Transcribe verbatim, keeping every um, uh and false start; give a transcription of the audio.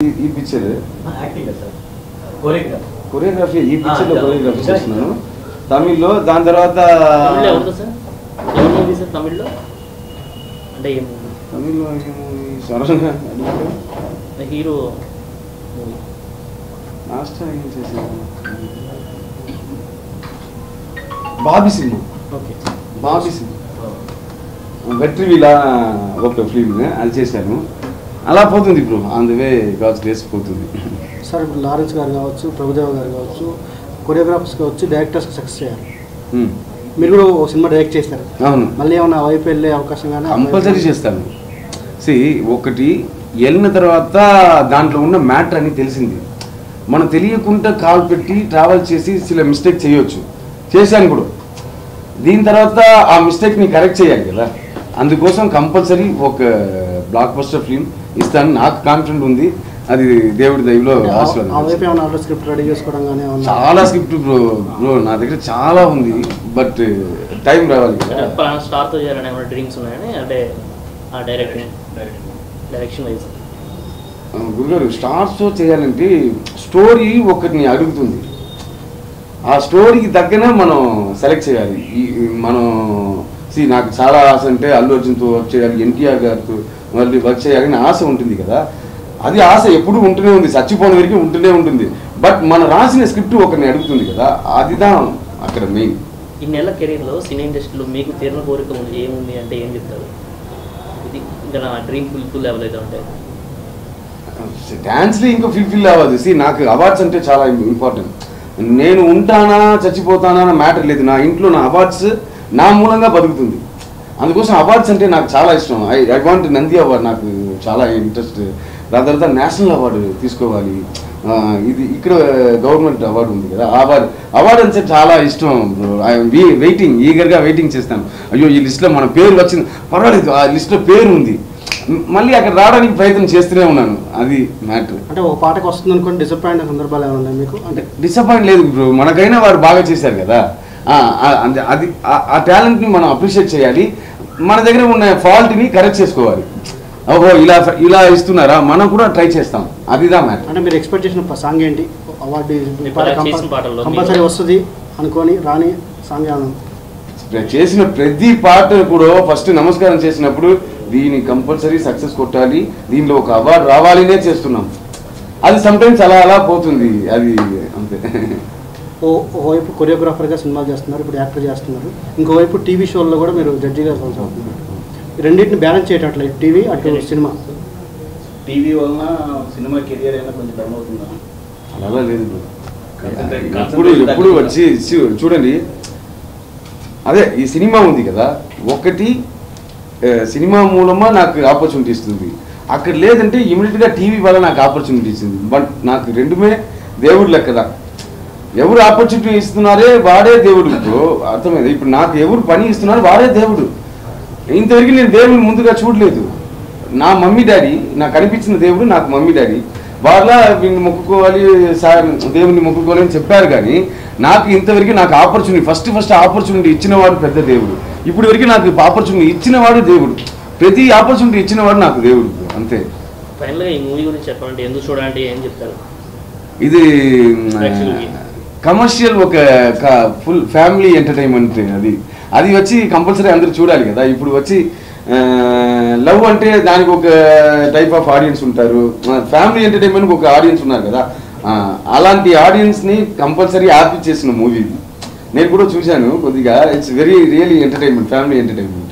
ఈ picture acting sir choreographer choreography ఈ పిక్చర్లో కొరియోగ్రఫీ చేస్తున్నాను తమిళ్లో. దాని తర్వాత తమిళ్లో అంటే తమిళ్లో సరళంగా హీరో లాస్ట్ ఏం చేశాను బాబీ సినిమా. ఓకే బాబీ సినిమా వెట్రివిలా ఒక ఫిల్మ్ అది చేశాను. అలా పోతుంది ఇప్పుడు on the way god's grace పోతుంది. సార్ ఇప్పుడు లారెన్స్ గారు కావచ్చు, ప్రభుదేవ గారు కావచ్చు, కొరియోగ్రాఫర్స్ కావచ్చు, డైరెక్టర్స్కి సక్సెస్ అయ్యారు. మీరు కూడా ఒక సినిమా డైరెక్ట్ చేస్తారు. అవును. మళ్ళీ ఏమన్నా వైపు వెళ్ళే అవకాశం కానీ? కంపల్సరీ చేస్తాను. సి ఒకటి వెళ్ళిన తర్వాత దాంట్లో ఉన్న మ్యాటర్ అని తెలిసింది. మనం తెలియకుండా కాల్ పెట్టి ట్రావెల్ చేసి చిన్న మిస్టేక్ చేయొచ్చు, చేశాను కూడా. దీని తర్వాత ఆ మిస్టేక్ని కరెక్ట్ చేయాలి కదా, అందుకోసం కంపల్సరీ ఒక బ్లాక్ బస్టర్ ఫిల్మ్ ఇస్తాను. నాకు కాన్ఫిడెంట్ ఉంది, అది దేవుడి దయలో ఆశీర్వాదం. స్క్రిప్ట్ రెడీ చేసుకోవడం కానీ చాలా స్క్రిప్ట్ బ్రో బ్రో నా దగ్గర చాలా ఉంది, బట్ టైం రావాలి కదా. స్టార్ట్ చేయాలని ఏమైనా డ్రీమ్స్ ఉన్నాయని అంటే ఆ డైరెక్షన్ డైరెక్షన్ వైజ్ గురుగారు స్టార్ట్స్ చేయాలంటే స్టోరీ ఒకటిని అడుగుతుంది, ఆ స్టోరీకి తగ్గనే మనం సెలెక్ట్ చేయాలి. మనం సి నాకు చాలా ఆశ అంటే అల్లు అర్జున్తో వర్క్ చేయాలి, ఎన్టీఆర్ గారితో మళ్ళీ వర్క్ చేయాలని ఆశ ఉంటుంది కదా. అది ఆశ ఎప్పుడు ఉంటూనే ఉంది, చచ్చిపోయిన వరకు ఉంటూనే ఉంటుంది. బట్ మన రాసిన స్క్రిప్ట్ ఒకరిని అడుగుతుంది కదా, అదిదా అక్కడ మెయిన్. ఈ నెల కెరీర్లో సినీ ఇండస్ట్రీలో మీకు తీరిన కోరిక ఏముంది అంటే ఏం చెప్తారు? ఇది ఇంకా నా డ్రీమ్ ఫుల్ఫిల్ లెవెల్ అయితే ఉంటాయి. డ్యాన్స్లో ఇంకా ఫుల్ఫిల్ అవ్వదు. సి నాకు అవార్డ్స్ అంటే చాలా ఇంపార్టెంట్. నేను ఉంటానా చచ్చిపోతానా అన్న మ్యాటర్ లేదు. నా ఇంట్లో నా అవార్డ్స్ నా మూలంగా బతుకుతుంది. అందుకోసం అవార్డ్స్ అంటే నాకు చాలా ఇష్టం. I I want Nandi award, నాకు చాలా ఇంట్రెస్ట్. దాని తర్వాత నేషనల్ అవార్డు తీసుకోవాలి. ఇది ఇక్కడ గవర్నమెంట్ అవార్డు ఉంది కదా, అవార్డు అవార్డు అంటే చాలా ఇష్టం. ఐఎమ్ వెయిటింగ్ ఈగర్గా వెయిటింగ్ చేస్తాను. అయ్యో ఈ లిస్ట్లో మన పేరు వచ్చింది, పర్వాలేదు ఆ లిస్ట్లో పేరు ఉంది, మళ్ళీ అక్కడ రావడానికి ప్రయత్నం చేస్తూనే ఉన్నాను. అది మ్యాటర్. అంటే ఒక పాటకు వస్తుంది అనుకోండి, డిసప్పాయింట్ సందర్భాలు ఏమైనా ఉన్నాయి మీకు? అంటే డిసప్పాయింట్ లేదు బ్రో, మనకైనా వారు బాగా చేశారు కదా. అది ఆ టాలెంట్ని మనం అప్రిషియేట్ చేయాలి, మన దగ్గర ఉన్న ఫాల్ట్ని కరెక్ట్ చేసుకోవాలి. ఓహో ఇలా ఇలా ఇస్తున్నారా, మనం కూడా ట్రై చేస్తాం, అదిదా మ్యాటర్. అంటే మీరు ఎక్స్పెక్ట్ చేసిన సాంగ్ ఏంటి? అవార్డు కంపల్సరీ వస్తుంది అనుకొని రాని సాంగ్ ఏమన్నా? చేసిన ప్రతి పాట కూడా ఫస్ట్ నమస్కారం చేసినప్పుడు దీన్ని కంపల్సరీ సక్సెస్ కొట్టాలి, దీనిలో ఒక అవార్డు రావాలనే చేస్తున్నాం. అది సమ్టైమ్స్ అలా అలా పోతుంది, అది అంతే. ఓ ఓవైపు కొరియోగ్రాఫర్గా సినిమాలు చేస్తున్నారు, ఇప్పుడు యాక్టర్ చేస్తున్నారు, ఇంకోవైపు టీవీ షోల్లో కూడా మీరు జడ్జిగా కొనసాగుతున్నారు. రెండింటిని బ్యాలెన్స్ చేయటట్లే టీవీ అటు సినిమా. టీవీ వలన సినిమా కెరియర్ అయినా కొంచెం డౌన్ అవుతుందా? అలా లేదు ఎప్పుడు ఎప్పుడు వచ్చి చూడండి, అదే ఈ సినిమా ఉంది కదా, ఒకటి సినిమా మూలమా నాకు ఆపర్చునిటీ ఇస్తుంది, అక్కడ లేదంటే ఇమీడియట్గా టీవీ వల్ల నాకు ఆపర్చునిటీ ఇస్తుంది. బట్ నాకు రెండుమే దేవుడు లెక్కదా, ఎవరు ఆపర్చునిటీ ఇస్తున్నారే వాడే దేవుడు. ఇప్పుడు అర్థమైంది, ఇప్పుడు నాకు ఎవరు పని ఇస్తున్నారు వాడే దేవుడు. ఇంతవరకు నేను దేవుడిని ముందుగా చూడలేదు. నా మమ్మీ డాడీ నాకు అనిపించిన దేవుడు నాకు మమ్మీ డాడీ, వాళ్ళ వీడిని మొక్కుకోవాలి సార్ దేవుడిని మొక్కుకోవాలి అని చెప్పారు. కానీ నాకు ఇంతవరకు నాకు ఆపర్చునిటీ ఫస్ట్ ఫస్ట్ ఆపర్చునిటీ ఇచ్చినవాడు పెద్ద దేవుడు. ఇప్పుడు వరకు నాకు ఆపర్చునిటీ ఇచ్చినవాడు దేవుడు, ప్రతి ఆపర్చునిటీ ఇచ్చినవాడు నాకు దేవుడు, అంతే. ఫైనల్గా ఈ మూవీ గురించి చెప్పాలంటే ఎందుకు చూడాలంటే ఏం చెప్తారు? ఇది కమర్షియల్ ఒక ఫుల్ ఫ్యామిలీ ఎంటర్టైన్మెంట్. అది అది వచ్చి కంపల్సరీ అందరూ చూడాలి కదా. ఇప్పుడు వచ్చి లవ్ అంటే దానికి ఒక టైప్ ఆఫ్ ఆడియన్స్ ఉంటారు, ఫ్యామిలీ ఎంటర్టైన్మెంట్కి ఒక ఆడియన్స్ ఉన్నారు కదా. అలాంటి ఆడియన్స్ని కంపల్సరీ హ్యాపీ చేసిన మూవీ ఇది. నేను కూడా చూశాను కొద్దిగా. It's very really entertainment, family entertainment.